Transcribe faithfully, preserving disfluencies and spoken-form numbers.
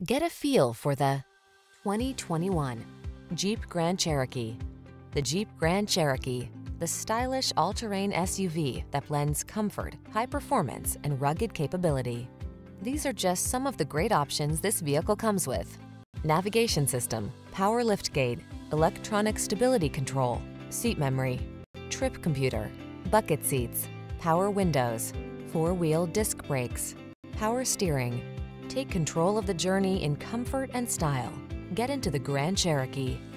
Get a feel for the twenty twenty-one Jeep Grand Cherokee. The Jeep Grand Cherokee, the stylish all-terrain S U V that blends comfort, high performance, and rugged capability. These are just some of the great options this vehicle comes with: navigation system, power liftgate, electronic stability control, seat memory, trip computer, bucket seats, power windows, four-wheel disc brakes, power steering. Take control of the journey in comfort and style. Get into the Grand Cherokee.